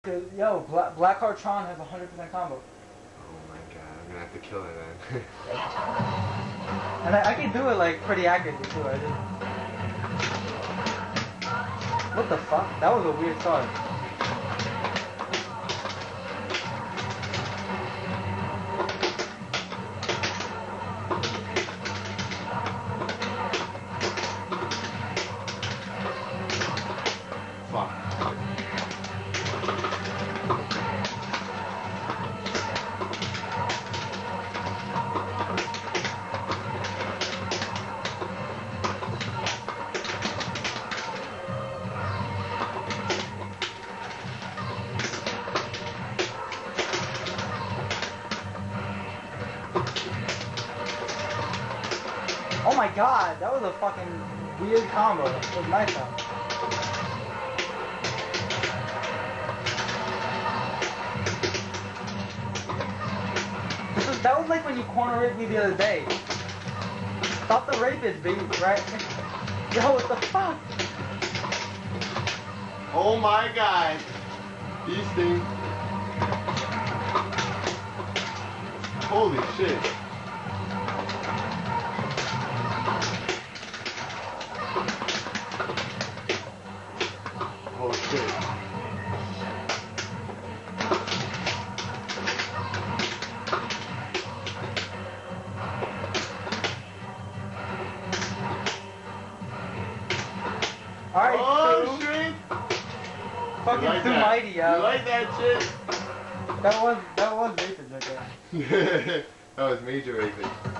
Yo, Blackheart Tron has 100% combo. Oh my god, I'm gonna have to kill it then. And I can do it like pretty accurately too. What the fuck? That was a weird start. Fuck. Oh my god, that was a fucking weird combo. It was nice though. That was like when you corner raped me the other day. Stop the rapist, baby, right? Yo, what the fuck? Oh my god. These things. Holy shit. Oh shit. Alright, oh Stu. shit! Fucking like too that? mighty, yo. You like that shit? That was racist right there. That was major racist.